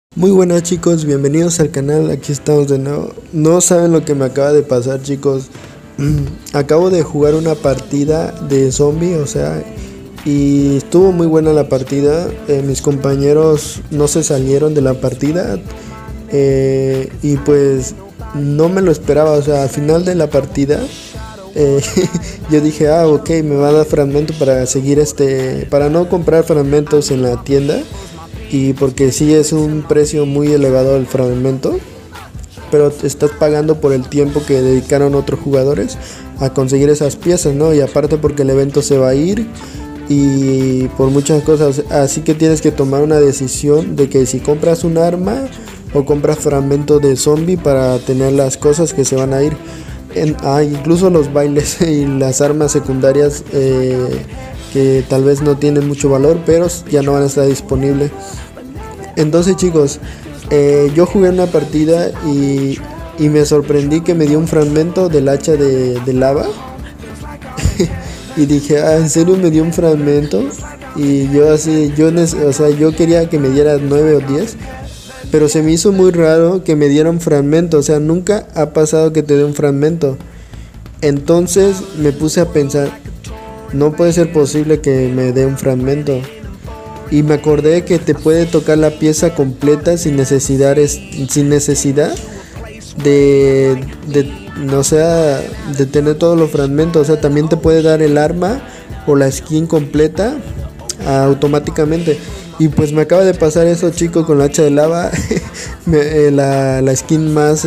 Muy buenas chicos, bienvenidos al canal, aquí estamos de nuevo. No saben lo que me acaba de pasar chicos. Acabo de jugar una partida de zombie, y estuvo muy buena la partida. Mis compañeros no se salieron de la partida, y pues no me lo esperaba, al final de la partida yo dije, ok, me va a dar fragmento para seguir para no comprar fragmentos en la tienda. Y porque sí es un precio muy elevado el fragmento, pero estás pagando por el tiempo que dedicaron otros jugadores a conseguir esas piezas, ¿no? Y aparte porque el evento se va a ir y por muchas cosas, así que tienes que tomar una decisión de que si compras un arma o compras fragmento de zombie para tener las cosas que se van a ir. Incluso los bailes y las armas secundarias que tal vez no tienen mucho valor, pero ya no van a estar disponibles. Entonces chicos, yo jugué una partida y me sorprendí que me dio un fragmento del hacha de lava. Y dije, ¿en serio me dio un fragmento? Y yo así, yo quería que me diera 9 o 10, pero se me hizo muy raro que me diera un fragmento. Nunca ha pasado que te dé un fragmento. Entonces me puse a pensar, no puede ser posible que me dé un fragmento. Y me acordé que te puede tocar la pieza completa sin necesidad de tener todos los fragmentos. También te puede dar el arma o la skin completa automáticamente. Y pues me acaba de pasar eso, chico, con la hacha de lava. La skin más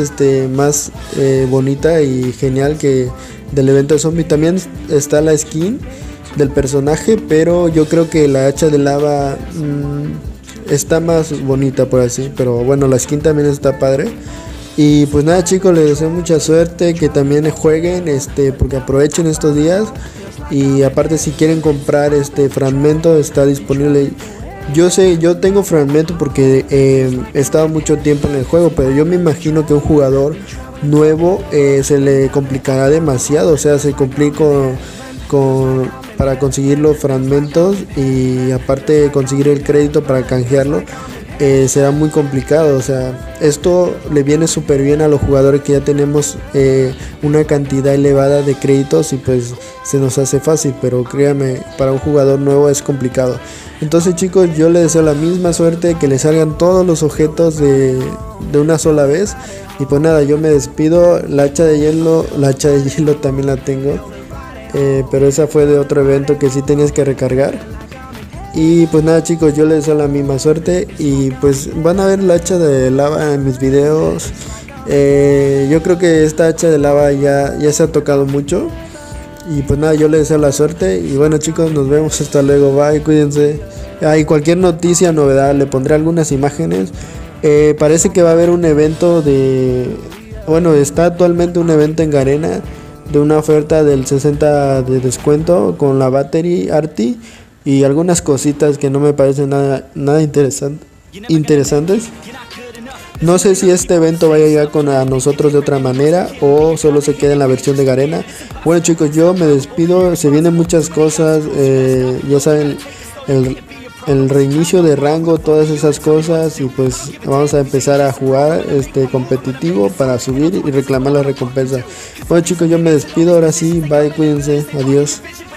bonita y genial que del evento de zombie. También está la skin del personaje, pero yo creo que la hacha de lava está más bonita por así. Pero bueno, la skin también está padre. Y pues nada chicos, les deseo mucha suerte, que también jueguen, porque aprovechen estos días. Y aparte si quieren comprar fragmento, está disponible. Yo tengo fragmento porque he estado mucho tiempo en el juego, pero yo me imagino que un jugador nuevo se le complicará demasiado. Se complica para conseguir los fragmentos y aparte conseguir el crédito para canjearlo. Será muy complicado. Esto le viene súper bien a los jugadores que ya tenemos una cantidad elevada de créditos y pues se nos hace fácil, pero créanme, para un jugador nuevo es complicado. Entonces chicos, yo les deseo la misma suerte, que les salgan todos los objetos de una sola vez. Y pues nada, yo me despido. La hacha de hielo también la tengo, pero esa fue de otro evento que sí tenías que recargar. Y pues nada chicos, yo les deseo la misma suerte. Y pues van a ver la hacha de lava en mis videos. Yo creo que esta hacha de lava ya se ha tocado mucho. Y pues nada, yo les deseo la suerte. Y bueno chicos, nos vemos, hasta luego, bye, cuídense. Y cualquier noticia, novedad, le pondré algunas imágenes. Parece que va a haber un evento está actualmente un evento en Garena de una oferta del 60 de descuento con la Battery Arty y algunas cositas que no me parecen nada interesantes. No sé si este evento vaya a llegar a nosotros de otra manera o solo se queda en la versión de Garena. Bueno chicos, yo me despido, se vienen muchas cosas, ya saben, el reinicio de rango, todas esas cosas, y pues vamos a empezar a jugar competitivo para subir y reclamar la recompensa. Bueno chicos, yo me despido, ahora sí, bye, cuídense, adiós.